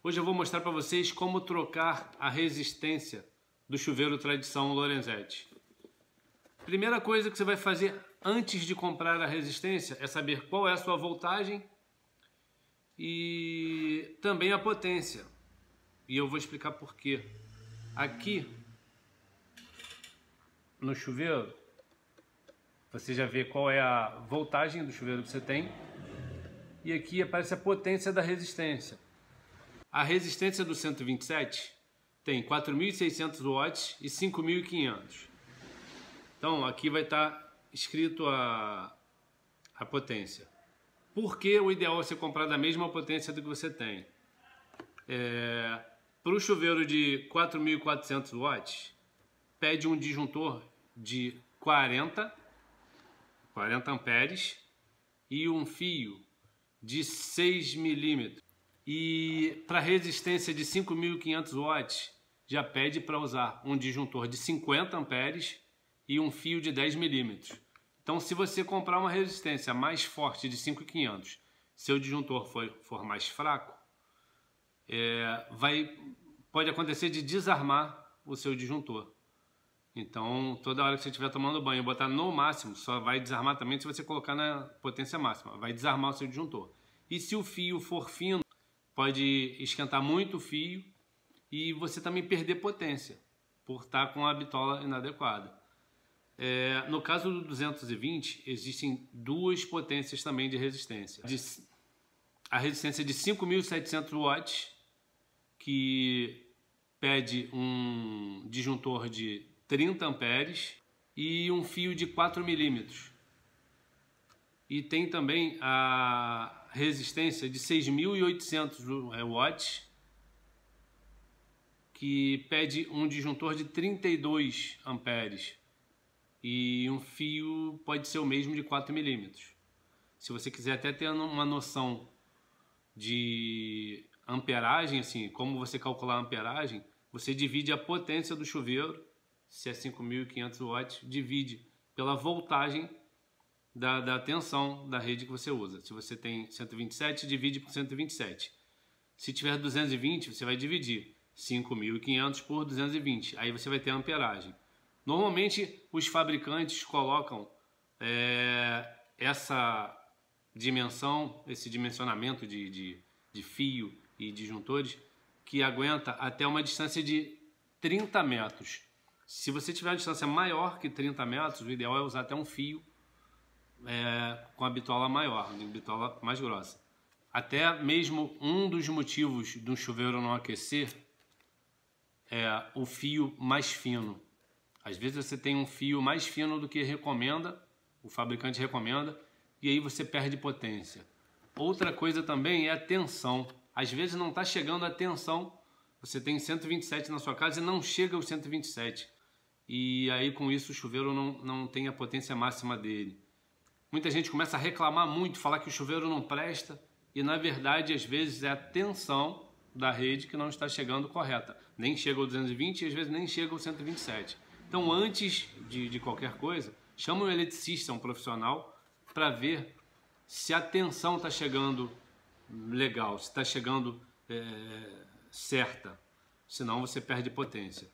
Hoje eu vou mostrar para vocês como trocar a resistência do chuveiro Tradição Lorenzetti. Primeira coisa que você vai fazer antes de comprar a resistência é saber qual é a sua voltagem e também a potência. E eu vou explicar por quê. Aqui no chuveiro, você já vê qual é a voltagem do chuveiro que você tem. E aqui aparece a potência da resistência. A resistência do 127 tem 4.600 watts e 5.500. Então aqui vai estar escrito a potência. Por que o ideal é você comprar da mesma potência do que você tem? Para o chuveiro de 4.400 watts, pede um disjuntor de 40 amperes e um fio de 6 milímetros. E para resistência de 5.500 watts, já pede para usar um disjuntor de 50 amperes e um fio de 10 milímetros. Então, se você comprar uma resistência mais forte de 5.500, seu disjuntor for mais fraco, pode acontecer de desarmar o seu disjuntor. Então, toda hora que você estiver tomando banho e botar no máximo, só vai desarmar também se você colocar na potência máxima. Vai desarmar o seu disjuntor. E se o fio for fino, pode esquentar muito o fio e você também perder potência por estar com a bitola inadequada. No caso do 220, existem duas potências também de resistência. A resistência de 5.700 watts, que pede um disjuntor de 30 amperes e um fio de 4 milímetros. E tem também a resistência de 6.800 watts, que pede um disjuntor de 32 amperes e um fio pode ser o mesmo de 4 milímetros. Se você quiser até ter uma noção de amperagem, assim, como você calcular a amperagem, você divide a potência do chuveiro, se é 5.500 watts, divide pela voltagem da tensão da rede que você usa. Se você tem 127, divide por 127. Se tiver 220, você vai dividir 5.500 por 220. Aí você vai ter a amperagem. Normalmente, os fabricantes colocam essa dimensão, esse dimensionamento de fio e disjuntores, que aguenta até uma distância de 30 metros. Se você tiver uma distância maior que 30 metros, o ideal é usar até um fio com a bitola maior, uma bitola mais grossa. Até mesmo um dos motivos do chuveiro não aquecer é o fio mais fino. Às vezes você tem um fio mais fino do que recomenda, o fabricante recomenda, e aí você perde potência. Outra coisa também é a tensão. Às vezes não está chegando a tensão, você tem 127 na sua casa e não chega aos 127. E aí com isso o chuveiro não tem a potência máxima dele. Muita gente começa a reclamar muito, falar que o chuveiro não presta, e na verdade às vezes é a tensão da rede que não está chegando correta. Nem chega ao 220 e às vezes nem chega ao 127. Então antes de qualquer coisa, chama um eletricista, um profissional, para ver se a tensão está chegando legal, se está chegando certa, senão você perde potência.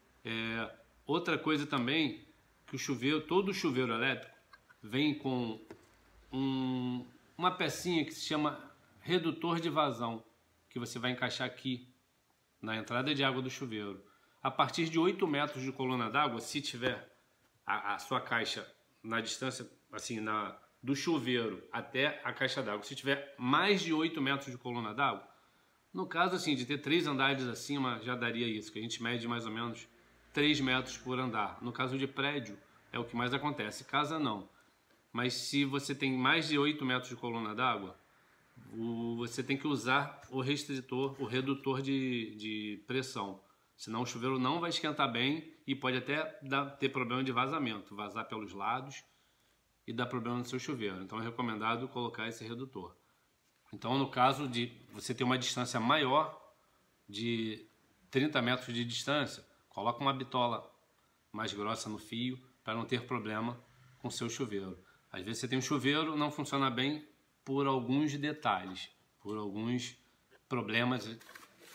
Outra coisa também, que o chuveiro, todo chuveiro elétrico vem com uma pecinha que se chama redutor de vazão, que você vai encaixar aqui na entrada de água do chuveiro. A partir de 8 metros de coluna d'água, se tiver a sua caixa na distância assim, do chuveiro até a caixa d'água, se tiver mais de 8 metros de coluna d'água, no caso assim, de ter 3 andares acima, já daria isso, que a gente mede mais ou menos 3 metros por andar. No caso de prédio, é o que mais acontece. Casa não. Mas se você tem mais de 8 metros de coluna d'água, você tem que usar o restritor, o redutor de pressão. Senão o chuveiro não vai esquentar bem e pode até ter problema de vazamento, vazar pelos lados e dar problema no seu chuveiro. Então é recomendado colocar esse redutor. Então no caso de você ter uma distância maior de 30 metros de distância, coloca uma bitola mais grossa no fio para não ter problema com o seu chuveiro. Às vezes você tem um chuveiro, não funciona bem por alguns detalhes, por alguns problemas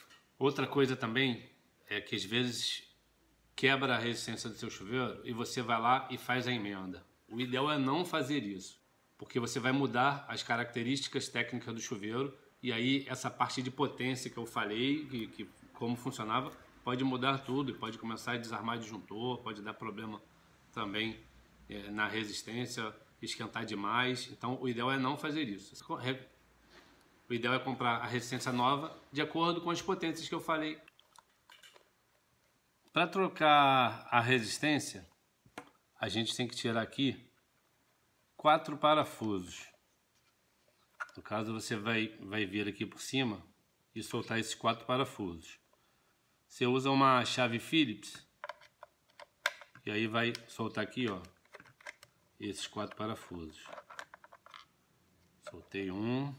Outra coisa também é que às vezes quebra a resistência do seu chuveiro e você vai lá e faz a emenda. O ideal é não fazer isso, porque você vai mudar as características técnicas do chuveiro e aí essa parte de potência que eu falei, que como funcionava, pode mudar tudo e pode começar a desarmar disjuntor, pode dar problema também na resistência, esquentar demais. Então o ideal é não fazer isso. O ideal é comprar a resistência nova de acordo com as potências que eu falei. Para trocar a resistência, a gente tem que tirar aqui 4 parafusos. No caso, você vai vir aqui por cima e soltar esses 4 parafusos. Você usa uma chave Phillips e aí vai soltar aqui, ó, esses 4 parafusos. Soltei um.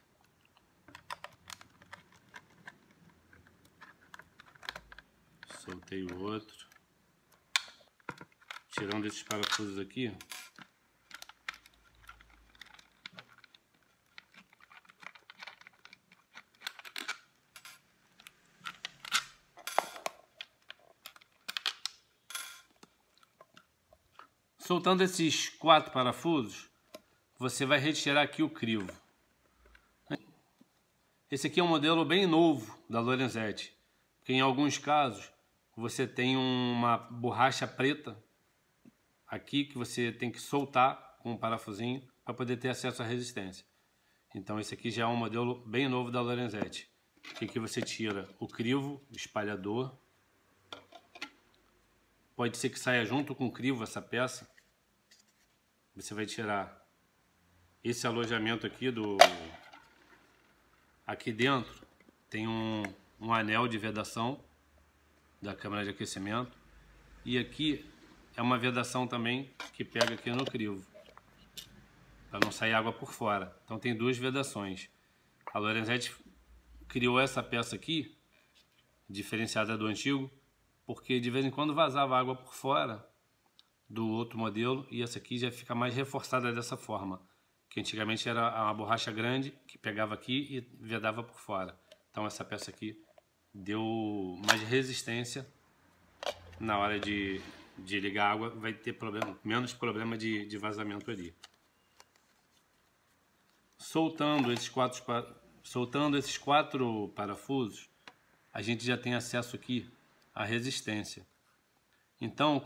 Soltei o outro. Tirando esses parafusos aqui. Soltando esses 4 parafusos, você vai retirar aqui o crivo. Esse aqui é um modelo bem novo da Lorenzetti, que em alguns casos você tem uma borracha preta aqui que você tem que soltar com um parafusinho para poder ter acesso à resistência. Então esse aqui já é um modelo bem novo da Lorenzetti. Aqui você tira o crivo, o espalhador. Pode ser que saia junto com o crivo essa peça. Você vai tirar esse alojamento aqui Aqui dentro tem um anel de vedação da câmara de aquecimento. E aqui é uma vedação também que pega aqui no crivo, para não sair água por fora. Então tem 2 vedações. A Lorenzetti criou essa peça aqui, diferenciada do antigo, porque de vez em quando vazava água por fora do outro modelo, e essa aqui já fica mais reforçada dessa forma, que antigamente era uma borracha grande que pegava aqui e vedava por fora. Então essa peça aqui deu mais resistência na hora de ligar a água, vai ter menos problema de vazamento ali. Soltando esses 4 parafusos, a gente já tem acesso aqui à resistência. Então,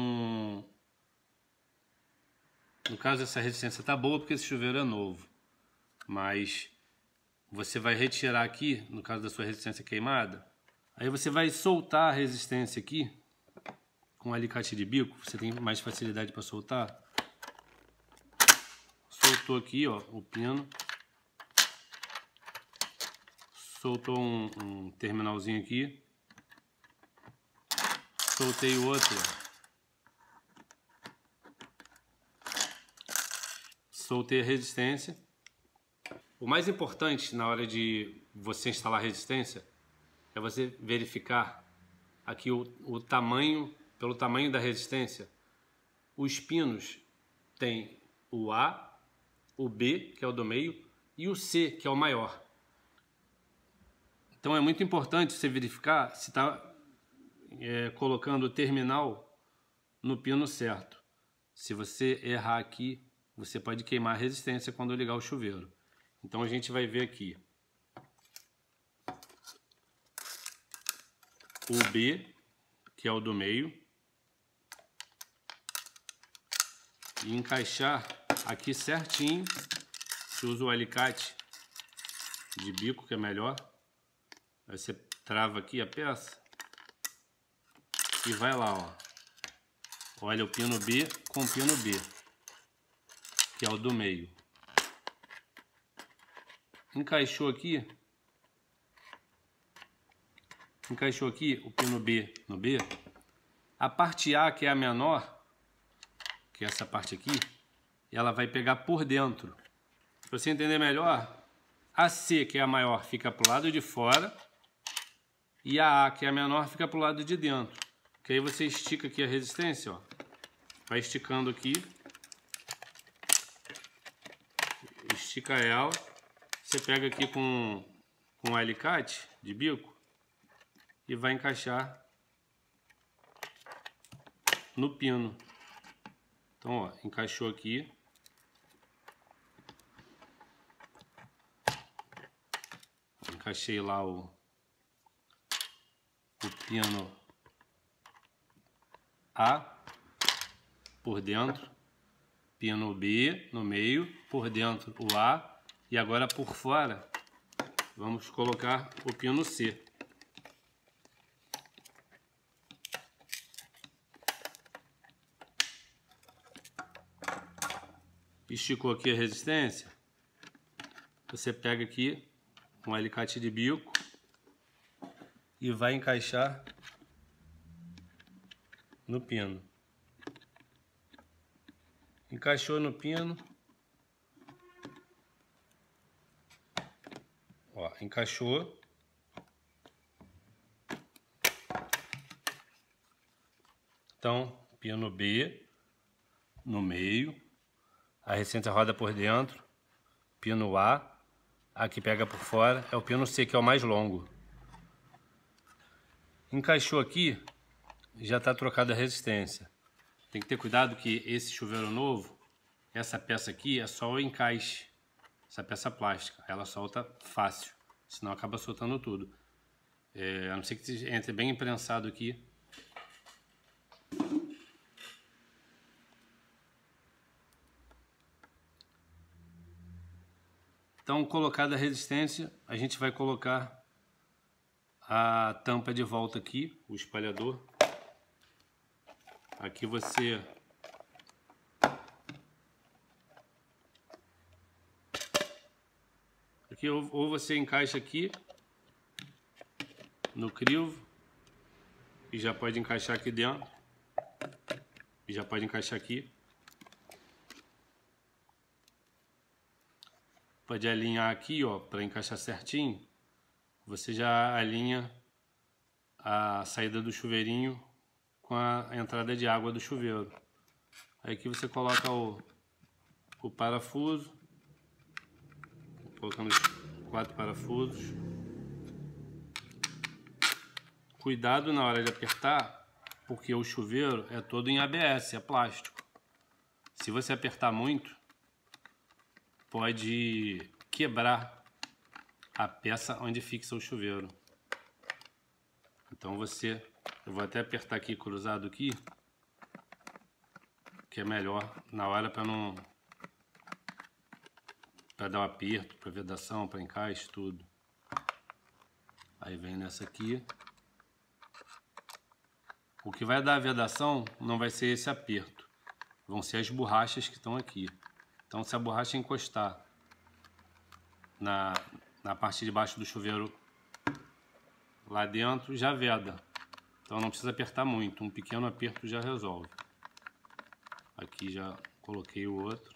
no caso, essa resistência está boa porque esse chuveiro é novo, mas você vai retirar aqui, no caso da sua resistência queimada, aí você vai soltar a resistência aqui com um alicate de bico, você tem mais facilidade para soltar. Soltou aqui, ó, o pino. Soltou um terminalzinho aqui. Soltei o outro. Soltei a resistência. O mais importante na hora de você instalar a resistência é você verificar aqui o tamanho, pelo tamanho da resistência. Os pinos tem o A, o B, que é o do meio, e o C, que é o maior. Então é muito importante você verificar se está colocando o terminal no pino certo. Se você errar aqui, você pode queimar a resistência quando ligar o chuveiro. Então a gente vai ver aqui o B, que é o do meio, e encaixar aqui certinho. Você usa o alicate de bico, que é melhor. Aí você trava aqui a peça e vai lá, ó. Olha o pino B com o pino B, que é o do meio. Encaixou aqui o pino B no B. A parte A, que é a menor, que é essa parte aqui, ela vai pegar por dentro. Para você entender melhor, a C, que é a maior, fica para o lado de fora, e a A, que é a menor, fica para o lado de dentro. Que aí você estica aqui a resistência, ó. Vai esticando aqui. Estica ela. Você pega aqui com um alicate de bico e vai encaixar no pino. Então, ó, encaixou aqui. Encaixei lá o pino A por dentro, pino B no meio, por dentro o A, e agora por fora vamos colocar o pino C. Esticou aqui a resistência, você pega aqui um alicate de bico e vai encaixar no pino. Encaixou no pino, ó, encaixou. Então, pino B no meio, a resistência roda por dentro, pino A, aqui pega por fora, é o pino C, que é o mais longo. Encaixou aqui, já está trocada a resistência. Tem que ter cuidado que esse chuveiro novo, essa peça aqui é só o encaixe, essa peça plástica, ela solta fácil, senão acaba soltando tudo. A não ser que entre bem imprensado aqui. Então, colocada a resistência, a gente vai colocar a tampa de volta aqui, o espalhador. Aqui você ou você encaixa aqui no crivo e já pode encaixar aqui dentro e já pode encaixar aqui. Pode alinhar aqui, ó, para encaixar certinho. Você já alinha a saída do chuveirinho com a entrada de água do chuveiro. Aí aqui você coloca o parafuso, colocando os 4 parafusos. Cuidado na hora de apertar, porque o chuveiro é todo em ABS, é plástico. Se você apertar muito, pode quebrar a peça onde fixa o chuveiro. Então eu vou até apertar aqui cruzado aqui, que é melhor na hora para dar um aperto, para vedação, para encaixe, tudo. Aí vem nessa aqui. O que vai dar a vedação não vai ser esse aperto, vão ser as borrachas que estão aqui. Então, se a borracha encostar na parte de baixo do chuveiro lá dentro, já veda. Então não precisa apertar muito, um pequeno aperto já resolve. Aqui já coloquei o outro.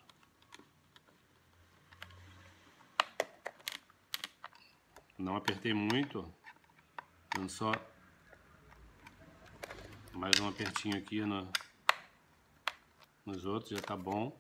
Não apertei muito, dando só mais um apertinho aqui nos outros, já tá bom.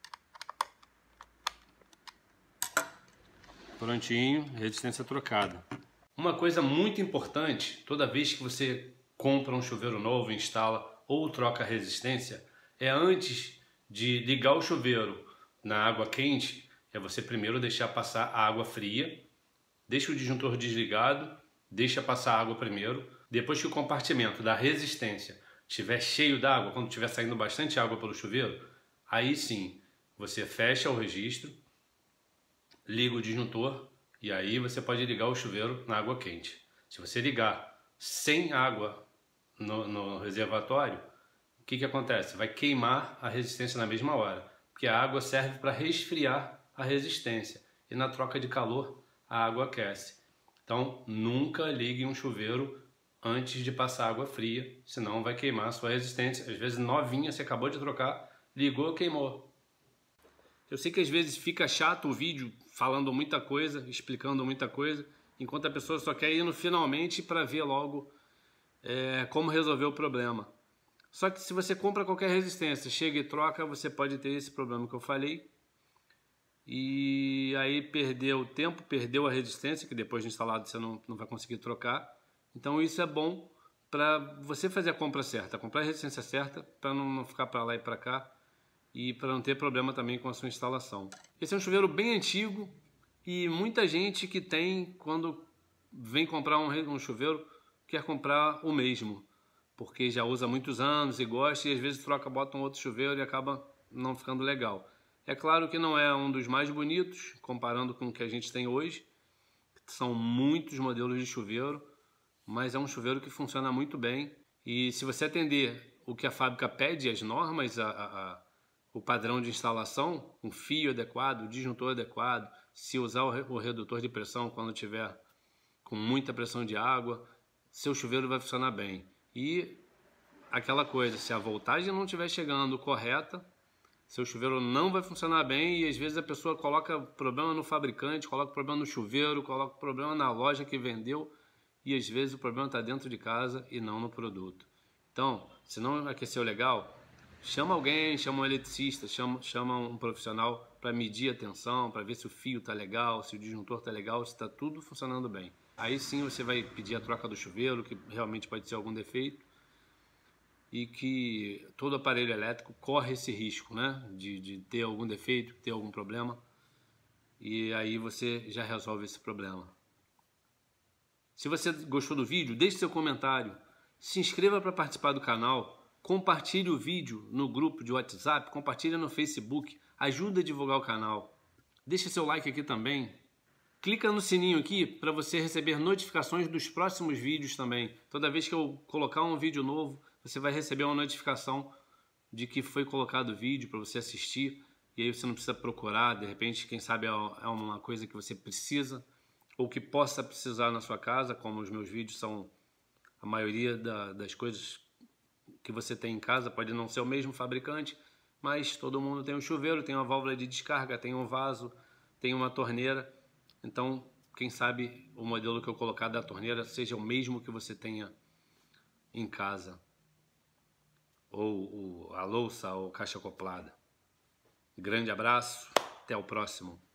Prontinho, resistência trocada. Uma coisa muito importante, toda vez que você compra um chuveiro novo, instala ou troca a resistência, é antes de ligar o chuveiro na água quente, é você primeiro deixar passar a água fria, deixa o disjuntor desligado, deixa passar a água primeiro, depois que o compartimento da resistência estiver cheio d'água, quando estiver saindo bastante água pelo chuveiro, aí sim, você fecha o registro, liga o disjuntor e aí você pode ligar o chuveiro na água quente. Se você ligar sem água no reservatório, o que acontece? Vai queimar a resistência na mesma hora, porque a água serve para resfriar a resistência e na troca de calor a água aquece. Então nunca ligue um chuveiro antes de passar água fria, senão vai queimar a sua resistência. Às vezes novinha, você acabou de trocar, ligou, queimou. Eu sei que às vezes fica chato o vídeo falando muita coisa, explicando muita coisa, enquanto a pessoa só quer ir no finalmente para ver logo como resolver o problema. Só que se você compra qualquer resistência, chega e troca, você pode ter esse problema que eu falei. E aí perdeu o tempo, perdeu a resistência, que depois de instalado você não vai conseguir trocar. Então isso é bom para você fazer a compra certa, comprar a resistência certa, para não ficar para lá e para cá e para não ter problema também com a sua instalação. Esse é um chuveiro bem antigo e muita gente que tem, quando vem comprar um chuveiro, quer comprar o mesmo, porque já usa há muitos anos e gosta e às vezes troca, bota um outro chuveiro e acaba não ficando legal. É claro que não é um dos mais bonitos, comparando com o que a gente tem hoje, são muitos modelos de chuveiro, mas é um chuveiro que funciona muito bem. E se você atender o que a fábrica pede, as normas, o padrão de instalação, um fio adequado, o disjuntor adequado, se usar o redutor de pressão quando tiver com muita pressão de água, seu chuveiro vai funcionar bem. E aquela coisa, se a voltagem não estiver chegando correta, seu chuveiro não vai funcionar bem e às vezes a pessoa coloca problema no fabricante, coloca problema no chuveiro, coloca problema na loja que vendeu e às vezes o problema está dentro de casa e não no produto. Então, se não aqueceu legal, chama alguém, chama um eletricista, chama um profissional para medir a tensão, para ver se o fio está legal, se o disjuntor está legal, se está tudo funcionando bem. Aí sim você vai pedir a troca do chuveiro, que realmente pode ser algum defeito, e que todo aparelho elétrico corre esse risco, né, de ter algum defeito, ter algum problema, e aí você já resolve esse problema. Se você gostou do vídeo, deixe seu comentário, se inscreva para participar do canal, compartilhe o vídeo no grupo de WhatsApp, compartilhe no Facebook, ajuda a divulgar o canal. Deixe seu like aqui também. Clica no sininho aqui para você receber notificações dos próximos vídeos também. Toda vez que eu colocar um vídeo novo, você vai receber uma notificação de que foi colocado o vídeo para você assistir. E aí você não precisa procurar, de repente, quem sabe é uma coisa que você precisa ou que possa precisar na sua casa, como os meus vídeos são a maioria das coisas que você tem em casa, pode não ser o mesmo fabricante, mas todo mundo tem um chuveiro, tem uma válvula de descarga, tem um vaso, tem uma torneira. Então, quem sabe o modelo que eu colocar da torneira seja o mesmo que você tenha em casa. Ou a louça ou caixa acoplada. Grande abraço, até o próximo.